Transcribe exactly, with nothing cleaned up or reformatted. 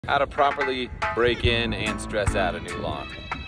How to properly break in and stress out a new lawn.